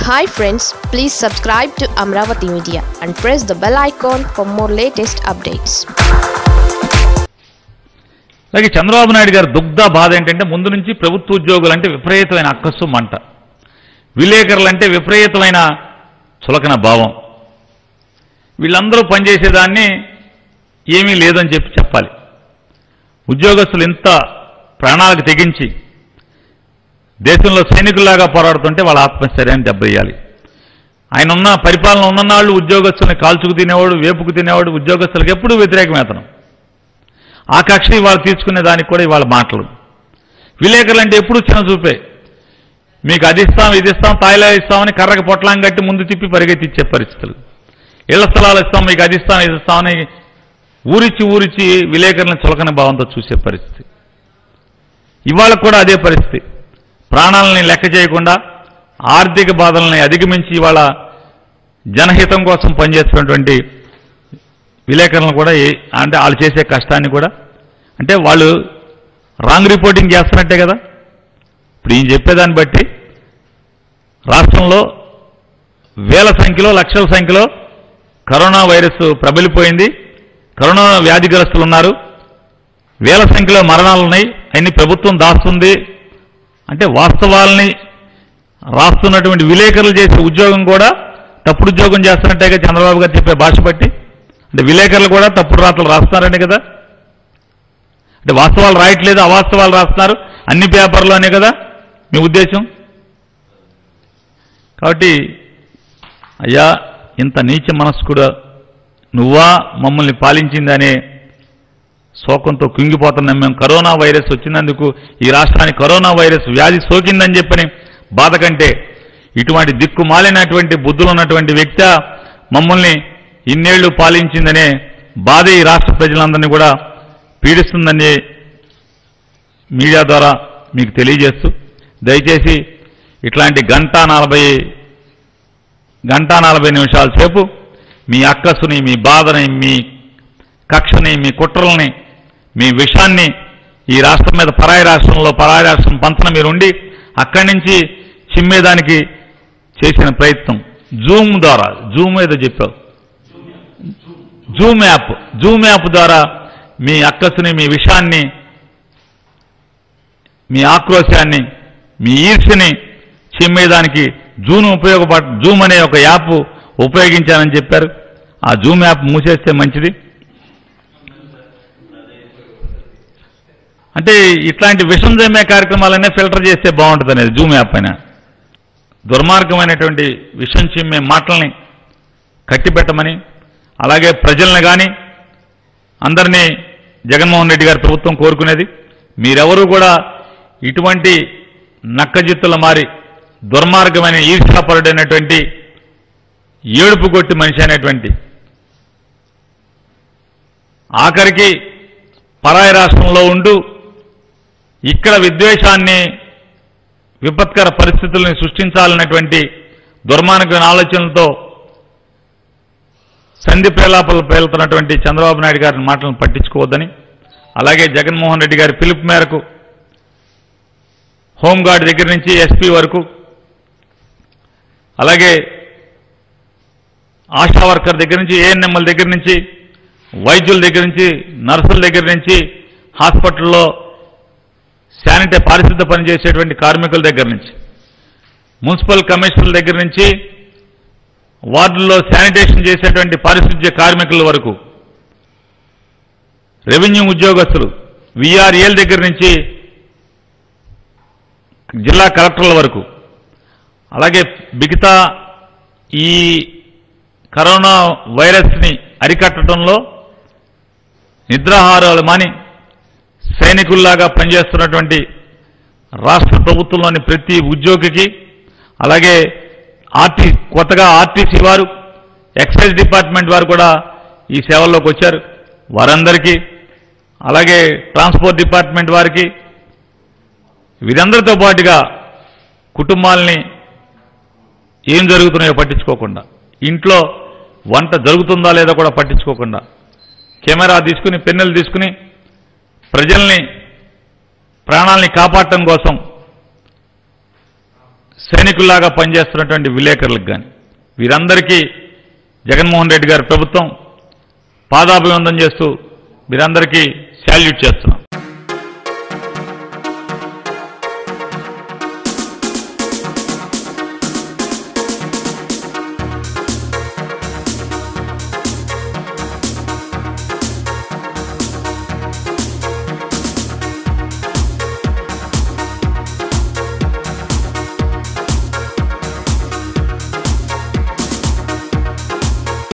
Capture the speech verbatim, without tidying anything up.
Hi friends, please subscribe to Amravati Media and press the bell icon for more latest updates. అలాగే చంద్రబాబు నాయుడు గారి దుగ్ధ బాధ ఏంటంటే ముందు నుంచి ప్రభుత్వ ఉద్యోగులు అంటే విపరీతమైన అక్కసు మంట, విలేకరులు అంటే విపరీతమైన చులకన భావం. వీళ్ళందరూ పనిచేసేదాన్ని ఏమీ లేదని చెప్పి చెప్పాలి. ఉద్యోగస్తులు ఇంత ప్రాణాలకు తెగించి దేశంలో సైనికుల్లాగా పోరాడుతుంటే వాళ్ళ ఆత్మస్థైర్యాన్ని దెబ్బతీయాలి. ఆయన ఉన్న పరిపాలన ఉన్ననాళ్ళు ఉద్యోగస్తుల్ని కాల్చుకు తినేవాడు, వేపుకు తినేవాడు. ఉద్యోగస్తులకు ఎప్పుడూ వ్యతిరేకమేతనం. ఆ కక్ష ఇవాళ తీసుకునే దానికి కూడా ఇవాళ మాటలు. విలేకరులు అంటే ఎప్పుడూ చిన్న చూపే. మీకు అది ఇస్తాం, ఇది ఇస్తాం, తాయిలా ఇస్తామని కర్రకు పొట్లాం కట్టి ముందు తిప్పి పరిగెత్తిచ్చే పరిస్థితులు. ఇళ్ల స్థలాలు ఇస్తాం, మీకు అది ఇస్తాం, ఇది ఇస్తామని ఊరిచ్చి ఊరిచ్చి విలేకరులను చులకన భావంతో చూసే పరిస్థితి. ఇవాళ కూడా అదే పరిస్థితి. ప్రాణాలని లెక్క చేయకుండా ఆర్థిక బాధల్ని అధిగమించి ఇవాళ జనహితం కోసం పనిచేస్తున్నటువంటి విలేకరులను కూడా అంటే వాళ్ళు చేసే కష్టాన్ని కూడా అంటే వాళ్ళు రాంగ్ రిపోర్టింగ్ చేస్తున్నట్టే కదా. ఇప్పుడు ఈయన చెప్పేదాన్ని బట్టి రాష్ట్రంలో వేల సంఖ్యలో లక్షల సంఖ్యలో కరోనా వైరస్ ప్రబలిపోయింది, కరోనా వ్యాధిగ్రస్తులు ఉన్నారు, వేల సంఖ్యలో మరణాలు ఉన్నాయి, అన్ని ప్రభుత్వం దాస్తుంది అంటే వాస్తవాలని రాస్తున్నటువంటి విలేకరులు చేసే ఉద్యోగం కూడా తప్పుడు ఉద్యోగం చేస్తున్నట్టేగా చంద్రబాబు గారు చెప్పే భాష బట్టి. అంటే విలేకరులు కూడా తప్పుడు రాతలు రాస్తున్నారనే కదా. అంటే వాస్తవాలు రాయట్లేదు, అవాస్తవాలు రాస్తున్నారు అన్ని పేపర్లోనే కదా మీ ఉద్దేశం. కాబట్టి అయ్యా, ఇంత నీచ మనస్కుడు నువ్వా మమ్మల్ని పాలించిందనే శోకంతో కుంగిపోతున్నాం మేము. కరోనా వైరస్ వచ్చినందుకు ఈ రాష్ట్రానికి కరోనా వైరస్ వ్యాధి సోకిందని చెప్పని బాధ కంటే ఇటువంటి దిక్కుమాలినటువంటి బుద్ధులు ఉన్నటువంటి వ్యక్తి మమ్మల్ని ఇన్నేళ్లు పాలించిందనే బాధ ఈ రాష్ట్ర ప్రజలందరినీ కూడా పీడిస్తుందని మీడియా ద్వారా మీకు తెలియజేస్తూ దయచేసి ఇట్లాంటి గంట నలభై గంట నలభై నిమిషాల సేపు మీ అక్కసుని, మీ బాధని, మీ కక్షని, మీ కుట్రల్ని, మీ విషాన్ని ఈ రాష్ట్రం మీద పరాయి రాష్ట్రంలో పరాయి రాష్ట్రం పంచన మీరుండి అక్కడి నుంచి చిమ్మేదానికి చేసిన ప్రయత్నం జూమ్ ద్వారా, జూమ్ ఏదో చెప్పావు, జూమ్ యాప్ జూమ్ యాప్ ద్వారా మీ అక్కసుని, మీ విషాన్ని, మీ ఆక్రోశాన్ని, మీ ఈర్ష్యని చిమ్మేదానికి జూమ్ ఉపయోగపడ జూమ్ అనే ఒక యాప్ ఉపయోగించానని చెప్పారు. ఆ జూమ్ యాప్ మూసేస్తే మంచిది. అంటే ఇట్లాంటి విషం జమ్మే కార్యక్రమాలనే ఫిల్టర్ చేస్తే బాగుంటుంది అనేది జూమ్ యాప్ అయినా. దుర్మార్గమైనటువంటి విషం చిమ్మే మాటల్ని కట్టిపెట్టమని, అలాగే ప్రజల్ని కానీ అందరినీ జగన్మోహన్ రెడ్డి గారి ప్రభుత్వం కోరుకునేది మీరెవరూ కూడా ఇటువంటి నక్కజిత్తుల మారి దుర్మార్గమైన ఈర్ష్యాపరుడైనటువంటి ఏడుపు కొట్టి మనిషి అనేటువంటి ఆఖరికి పరాయి రాష్ట్రంలో ఉంటూ ఇక్కడ విద్వేషాన్ని, విపత్కర పరిస్థితుల్ని సృష్టించాలన్నటువంటి దుర్మార్గమైన ఆలోచనలతో సంధి ప్రేలాపలు పేలుతున్నటువంటి చంద్రబాబు నాయుడు గారి మాటలను పట్టించుకోవద్దని, అలాగే జగన్మోహన్ రెడ్డి గారి పిలుపు మేరకు హోంగార్డ్ దగ్గర నుంచి ఎస్పీ వరకు, అలాగే ఆశా వర్కర్ దగ్గర నుంచి, ఏఎన్ఎంఎల్ దగ్గర నుంచి, వైద్యుల దగ్గర నుంచి, నర్సుల దగ్గర నుంచి, హాస్పిటల్లో శానిటరీ పారిశుద్ధ పనిచేసేటువంటి కార్మికుల దగ్గర నుంచి, మున్సిపల్ కమిషనర్ల దగ్గర నుంచి, వార్డుల్లో శానిటేషన్ చేసేటువంటి పారిశుద్ధ్య కార్మికుల వరకు, రెవెన్యూ ఉద్యోగస్తులు, విఆర్ఏల దగ్గర నుంచి జిల్లా కలెక్టర్ల వరకు, అలాగే మిగతా ఈ కరోనా వైరస్ని అరికట్టడంలో నిద్రాహారాలు మాని సైనికుల్లాగా పనిచేస్తున్నటువంటి రాష్ట్ర ప్రభుత్వంలోని ప్రతి ఉద్యోగికి, అలాగే ఆర్టీ కొత్తగా ఆర్టీసీ వారు, ఎక్సైజ్ డిపార్ట్మెంట్ వారు కూడా ఈ సేవల్లోకి వచ్చారు. వారందరికీ, అలాగే ట్రాన్స్పోర్ట్ డిపార్ట్మెంట్ వారికి, వీరందరితో పాటుగా కుటుంబాలని ఏం జరుగుతున్నాయో పట్టించుకోకుండా, ఇంట్లో వంట జరుగుతుందా లేదా కూడా పట్టించుకోకుండా, కెమెరా తీసుకుని, పెన్నులు తీసుకుని ప్రజల్ని ప్రాణాలని కాపాడటం కోసం సైనికుల్లాగా పనిచేస్తున్నటువంటి విలేకరులకు కానీ వీరందరికీ జగన్మోహన్ రెడ్డి గారి ప్రభుత్వం పాదాభివందనం చేస్తూ వీరందరికీ శాల్యూట్ చేస్తున్నాం.